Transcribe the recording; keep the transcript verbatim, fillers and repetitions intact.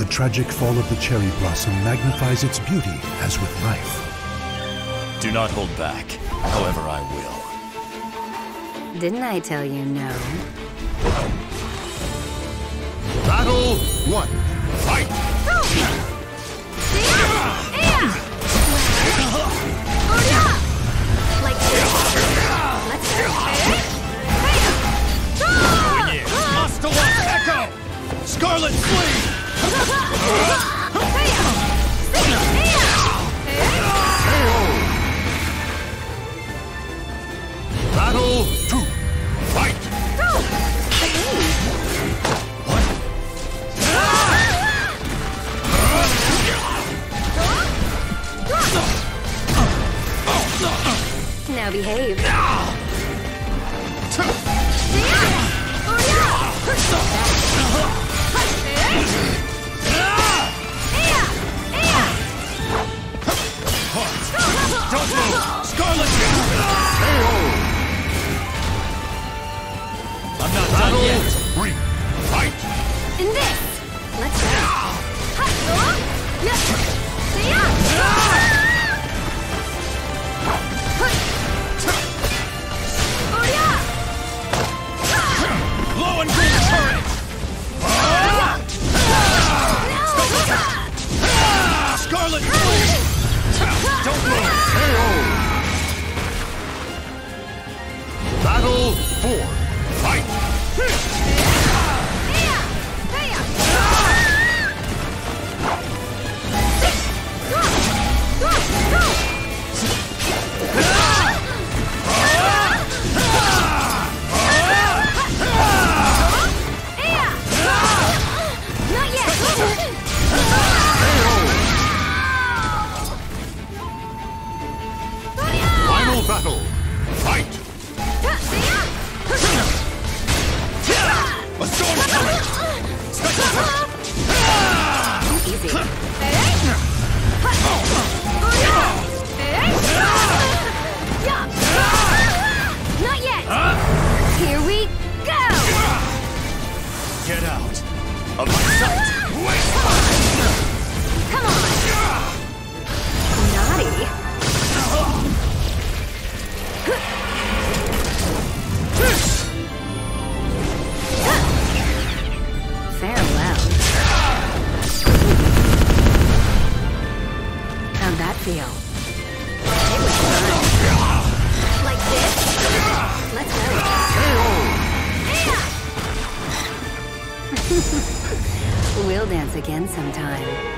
The tragic fall of the cherry blossom magnifies its beauty as with life. Do not hold back. However, I will. Didn't I tell you no? Battle one. Fight! Like this. Let's go. Master One Echo! Scarlet Flame! Battle two. Fight! Now behave. Don't move! Scarlet! I'm not done yet. Three. Fight! In this. Let's go. Blow and green turret! Scarlet Flame! Don't move! Battle four. Fight! Final battle. Fight! A storm coming! Special attack! Easy. Not yet. Here we go. Get out of my sight. Come on. Naughty. Farewell. How'd that feel? It was fun. Like this? Let's go. We'll dance again sometime.